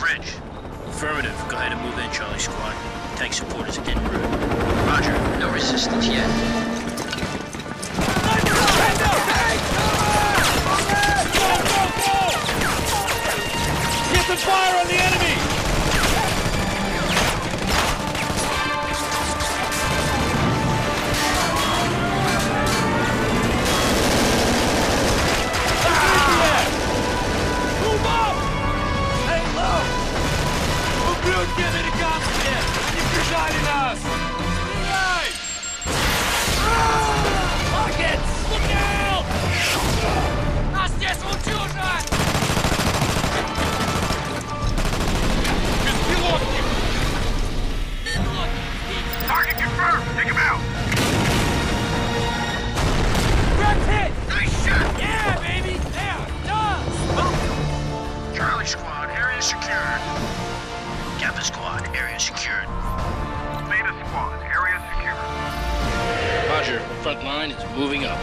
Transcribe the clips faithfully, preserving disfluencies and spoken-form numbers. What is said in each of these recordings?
bridge. Affirmative. Go ahead and move in, Charlie Squad. Tank support is en route. Roger. No resistance yet. Get the fire on the enemy! Move up! Hey, low! Убьют американские! Они прижали нас! Стреляй! Rockets! Look out! Нас здесь утюжат! Беспилотник! Target confirmed! Take him out! Direct hit! Nice shot! Yeah, baby! There! Done! Charlie Squad, area secured. Kappa Squad, area secured. Beta Squad, area secure. Roger. Frontline is moving up.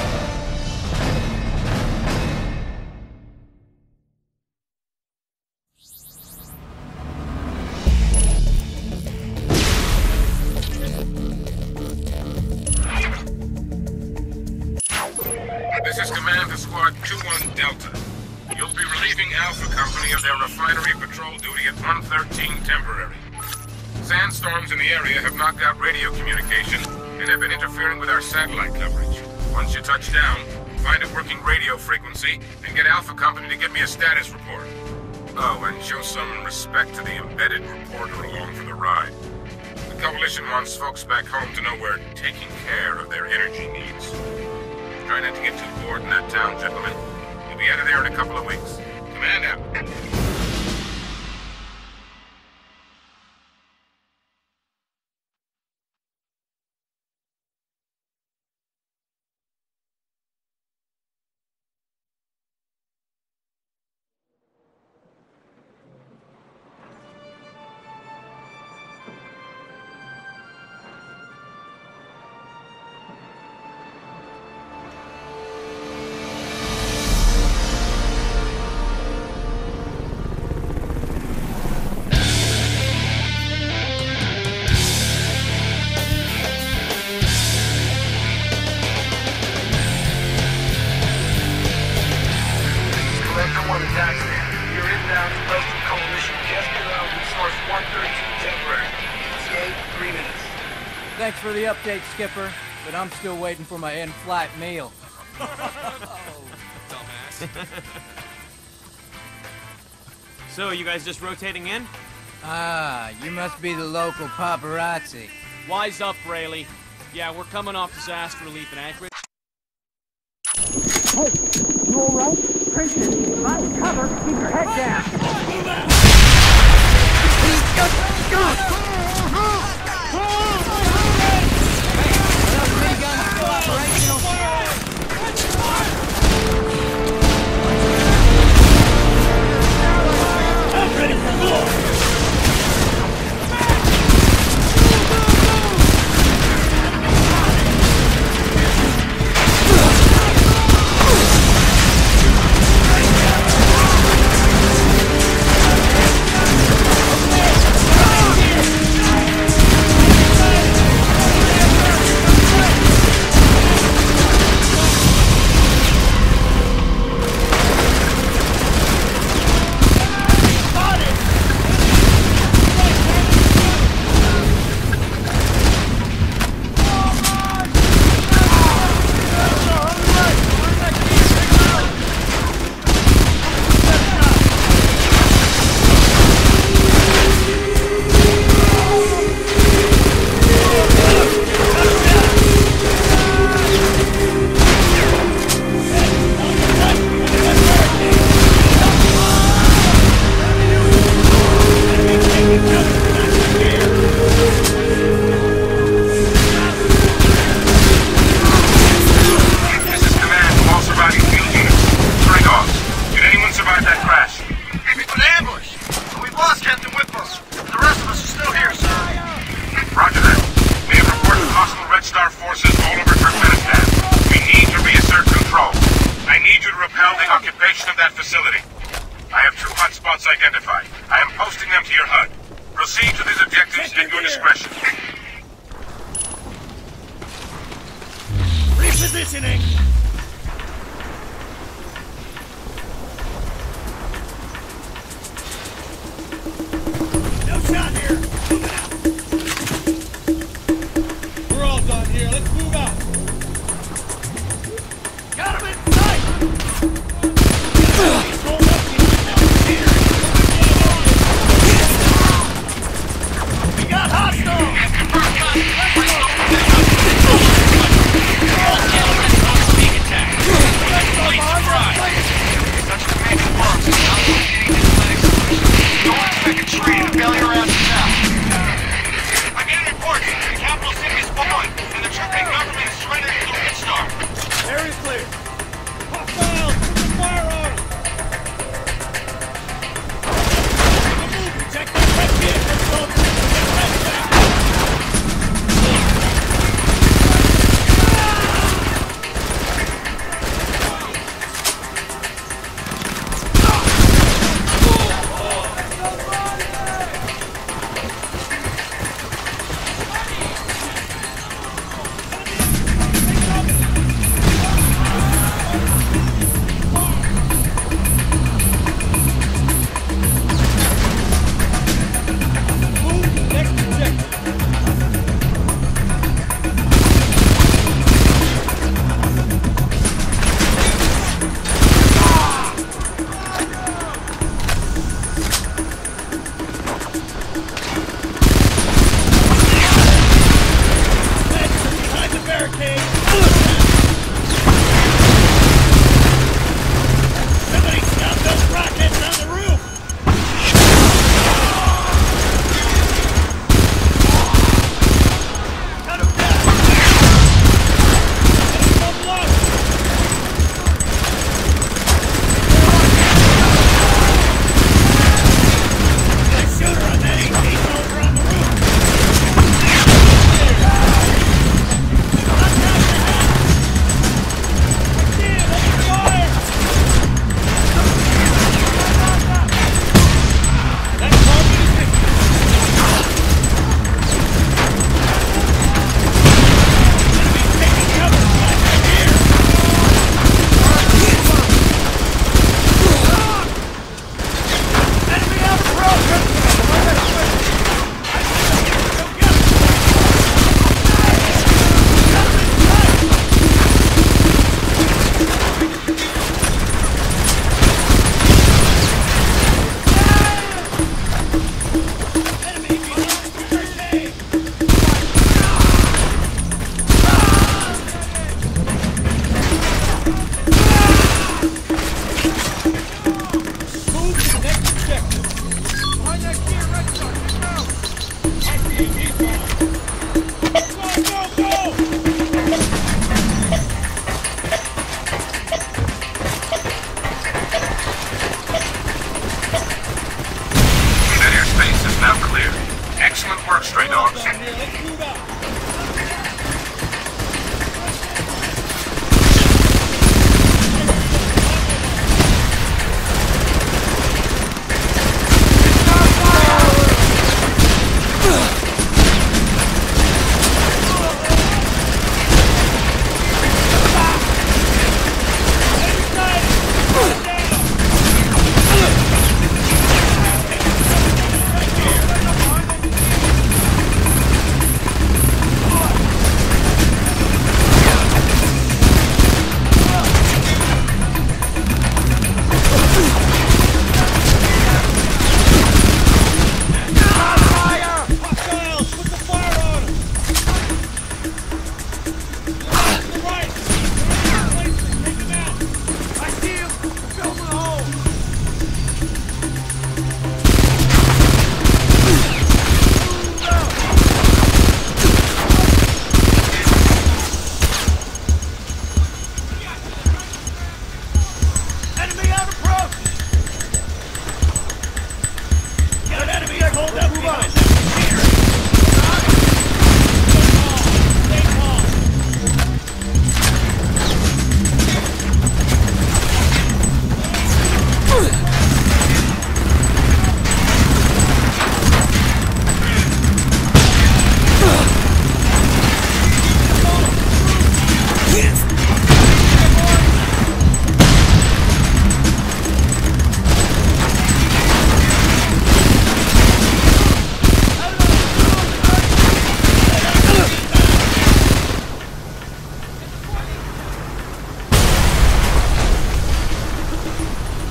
This is Command to Squad two one Delta. You'll be relieving Alpha Company of their refinery patrol duty at one thirteen temporary. Sandstorms in the area have knocked out radio communication and have been interfering with our satellite coverage. Once you touch down, find a working radio frequency and get Alpha Company to give me a status report. Oh, and show some respect to the embedded reporter along for the ride. The Coalition wants folks back home to know we're taking care of their energy needs. Try not to get too bored in that town, gentlemen. We'll be out of there in a couple of weeks. Command out. Thanks for the update, Skipper, but I'm still waiting for my in-flight meal. Dumbass. So, you guys just rotating in? Ah, you must be the local paparazzi. Wise up, Rayleigh. Yeah, we're coming off disaster relief in Anchorage. Hey, you alright? Christian, find cover, keep your head down. I'm ready for war! repel the occupation of that facility. I have two hotspots identified. I am posting them to your H U D. Proceed to these objectives at your discretion. Repositioning! No shot here! Moving out! We're all done here. Let's move out! Got him in sight! Hold up, we got hostiles! Area clear! Hostiles! Fire on! Check that red vehicle, soldiers! Get right back!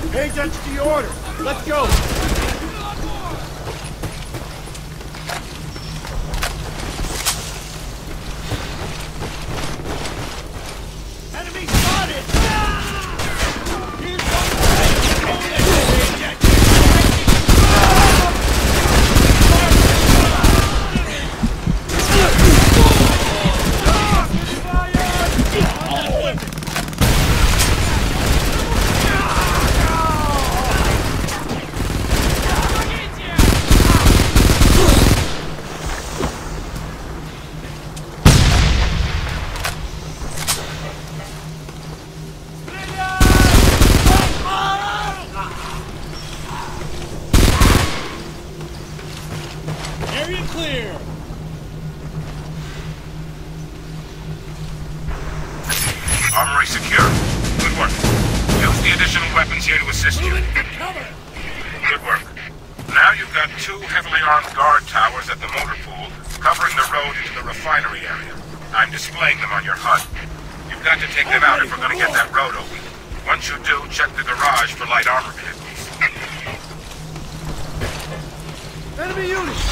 Pay attention to your order. Let's go. Enemy spotted! Here's area clear! Armory secure. Good work. Use the additional weapons here to assist you. Good work. Now you've got two heavily armed guard towers at the motor pool, covering the road into the refinery area. I'm displaying them on your H U D. You've got to take them out if we're going to get that road open. Once you do, check the garage for light armor vehicles. Enemy unit!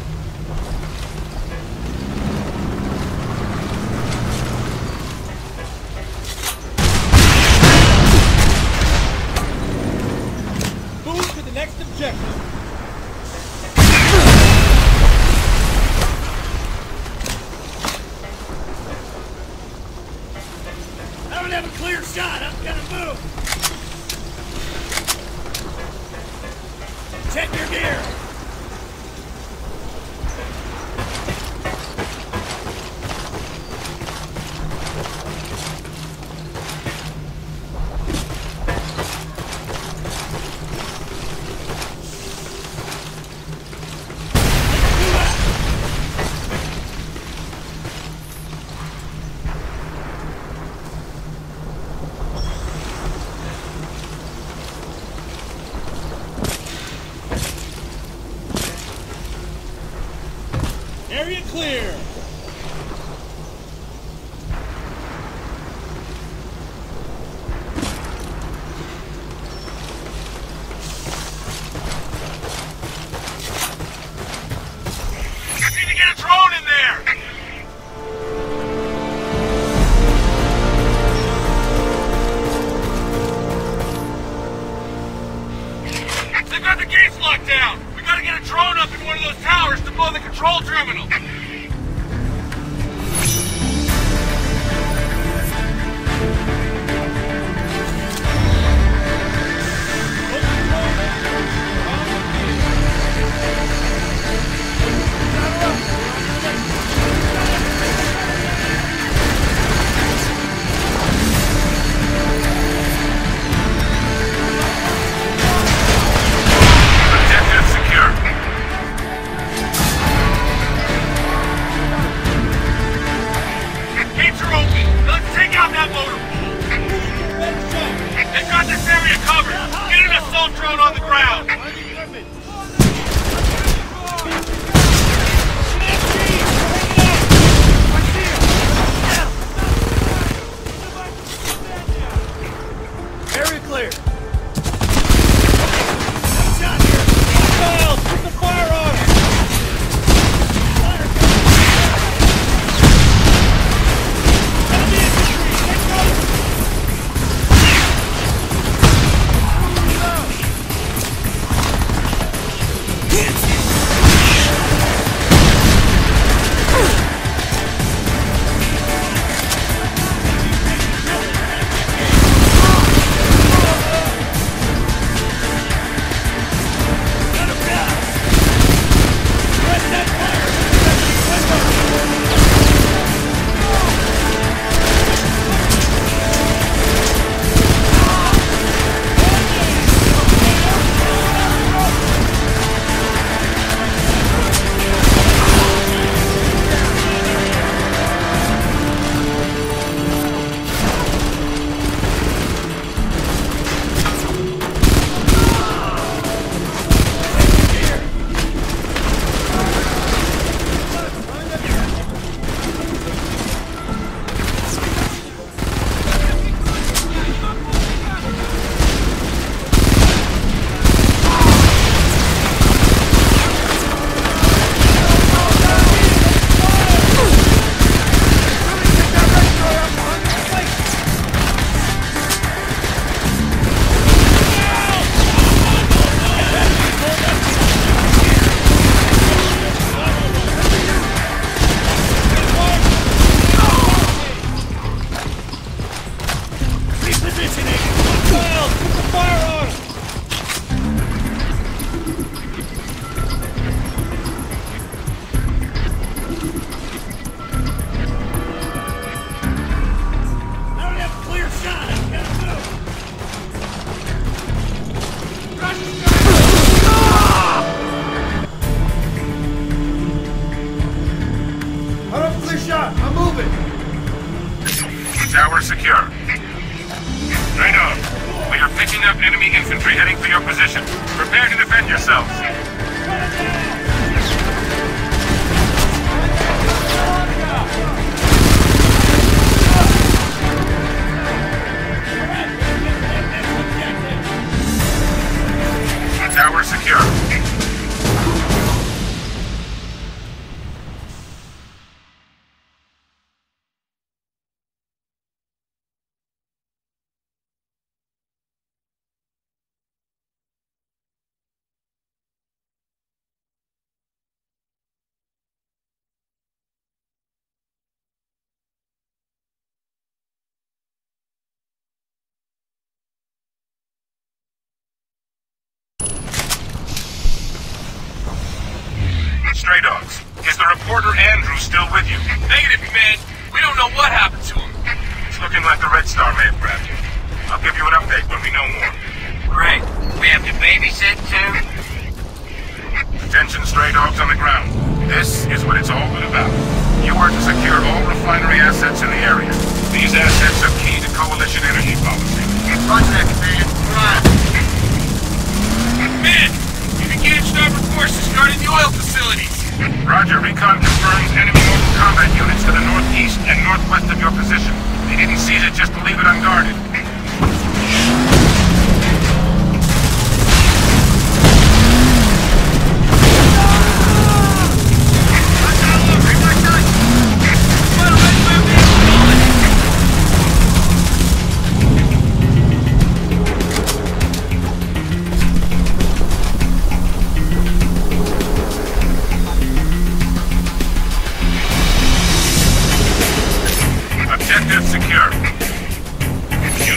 Move to the next objective. I don't have a clear shot. I'm gonna move. Check your gear. Area clear! You need to get a drone in there! They've got the gates locked down! We gotta get a drone up in one of those towers to blow the control terminal! Objective secure. infantry heading for your position. Prepare to defend yourselves. The tower secure. Stray Dogs, is the reporter Andrew still with you? Negative, Command. We don't know what happened to him. It's looking like the Red Star may have grabbed him. I'll give you an update when we know more. Great. We have to babysit, too? Attention, Stray Dogs on the ground. This is what it's all been about. You are to secure all refinery assets in the area. These assets are key to Coalition energy policy. Roger that, Command. Run! Man! We've engaged armored forces guarding the oil facilities. Roger, recon confirms enemy mobile combat units to the northeast and northwest of your position. They didn't seize it just to leave it unguarded. Objective secure.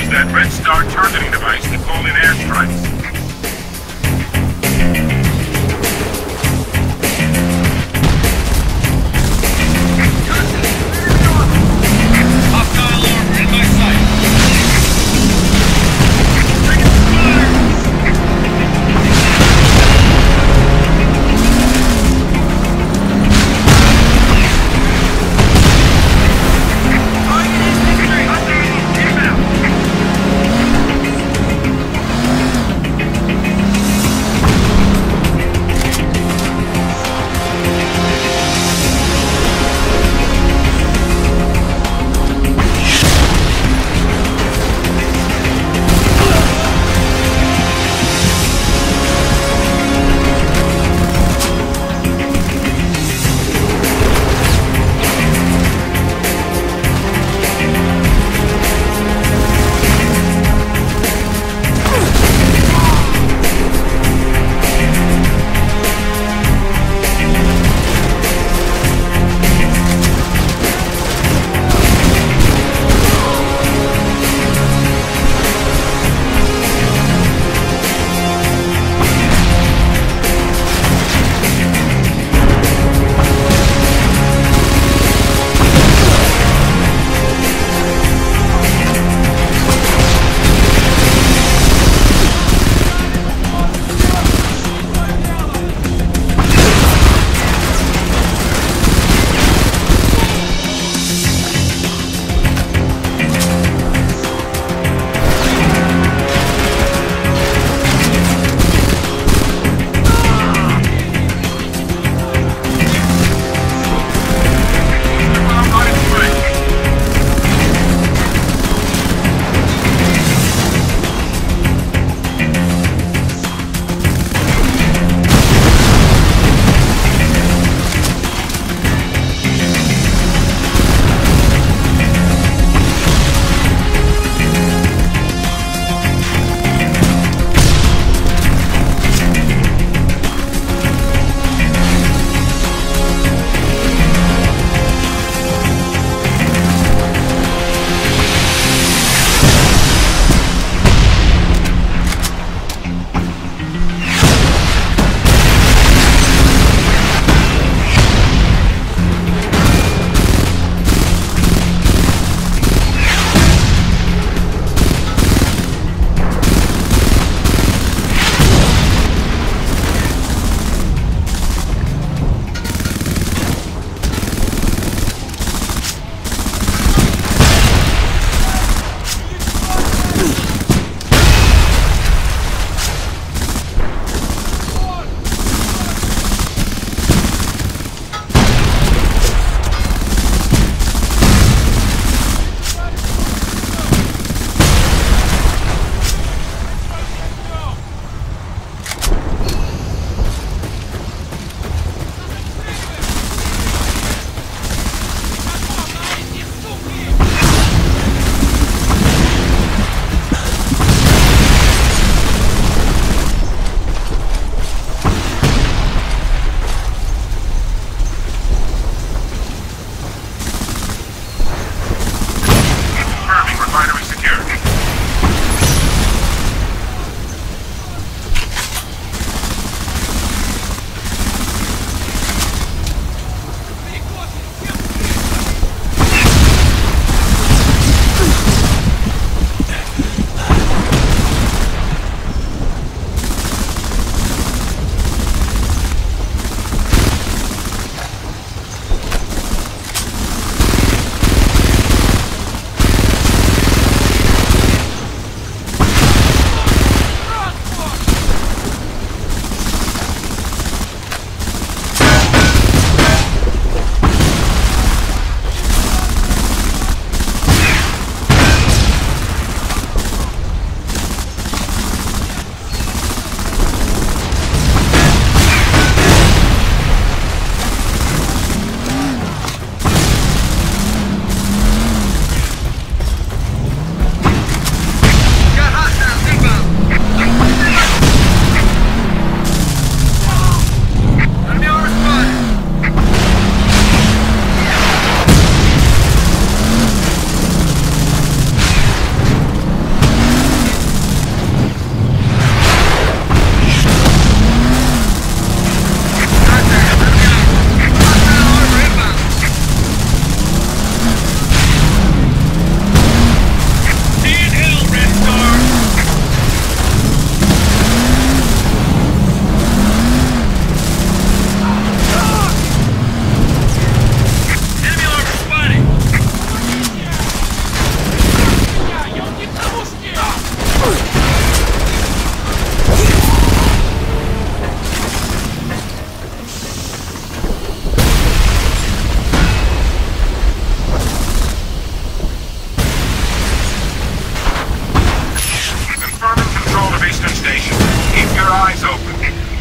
Eyes open.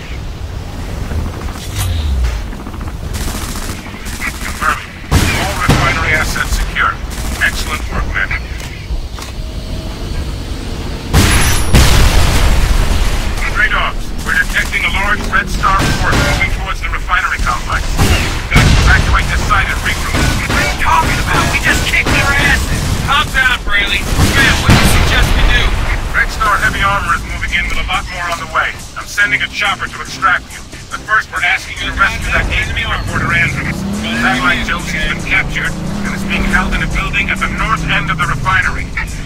Confirming. All refinery assets secure. Excellent work, men. Stray dogs, we're detecting a large red star force moving towards the refinery complex. Got to evacuate this site and regroup. What are you talking about? We just kicked their asses! Calm down, Braley. Man, what do you suggest we do? Red Star heavy armor is moving in with a lot more on the way. I'm sending a chopper to extract you. But first, we're asking you to rescue that A P reporter Andrews. Satellite Josie's been captured and is being held in a building at the north end of the refinery.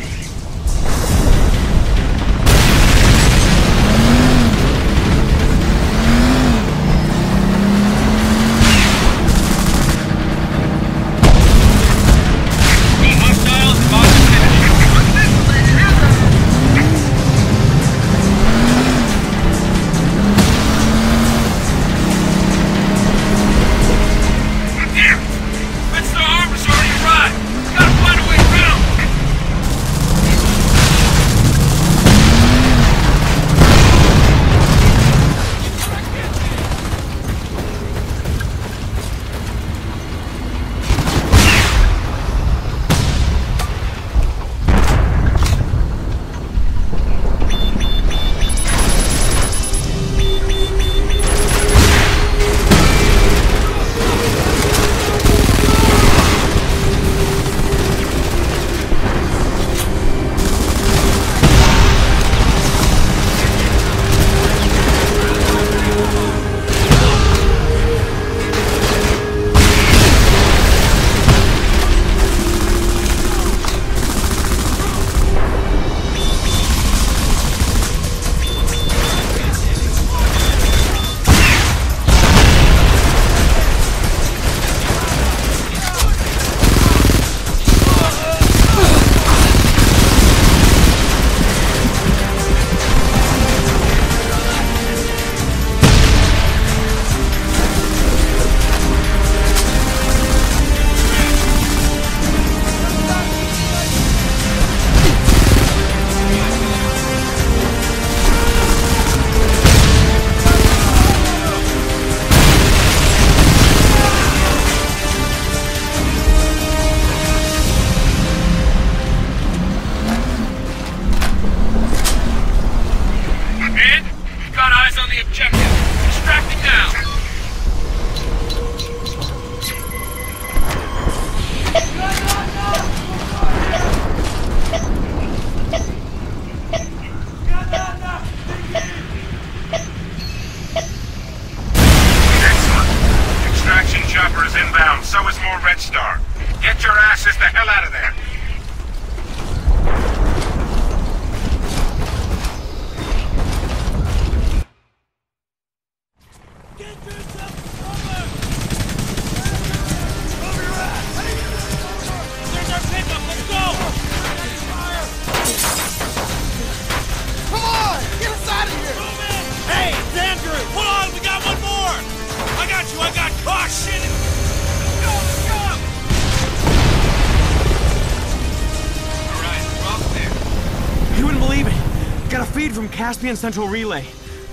From Caspian Central Relay.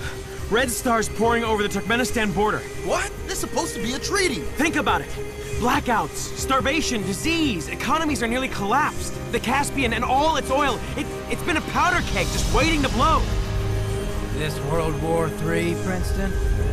Red stars pouring over the Turkmenistan border. What? This is supposed to be a treaty. Think about it. Blackouts, starvation, disease, economies are nearly collapsed. The Caspian and all its oil, it, it's been a powder keg just waiting to blow. This World War Three, Princeton?